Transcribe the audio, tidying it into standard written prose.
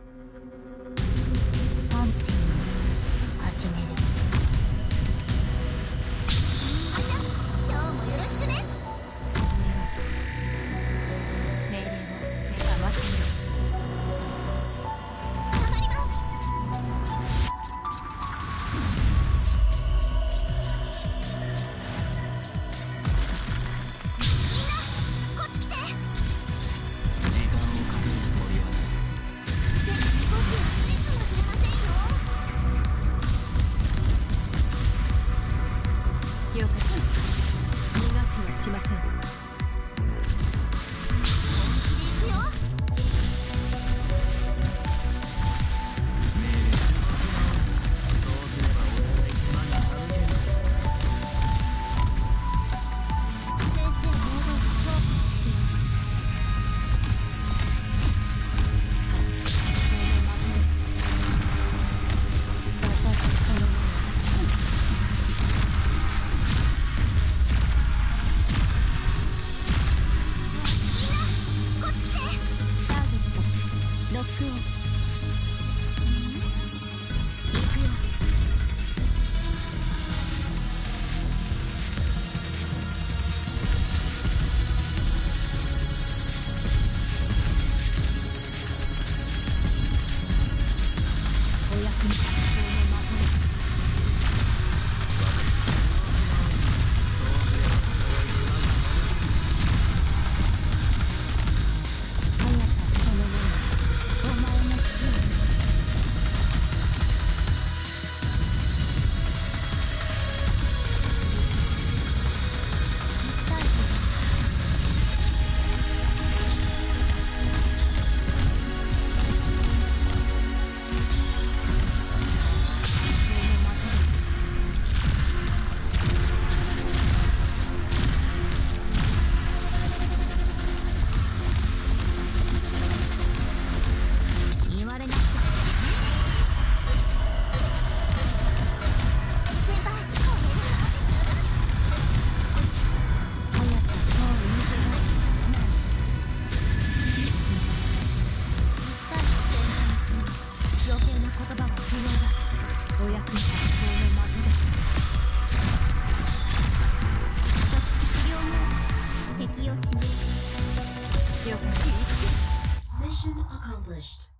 ハンティング始める。あちゃ、今日もよろしくね。命令を目覚ませる。頑張ります。みんなこっち来て。 時間をかけるつもりはない。 僕はついかもしれませんよ。了解。逃がしもしません。本気で行くよ。 命令そうすればお互い手間が省ける。 先生、堂々と勝負をつけよう。この的です。私そのもの。みんなこっち来て。ターゲットロックオン。行くよ。お役に立つこの的です。 そうすればお互い手間が省速さそのもの。お前の真意。ターゲット言われなくても先輩、これ速さそう言いづらい。一旦先輩のうちに余計な言葉は不要だ。お役に立つこの的です。組織資料も敵を示す。了解。 Mission accomplished.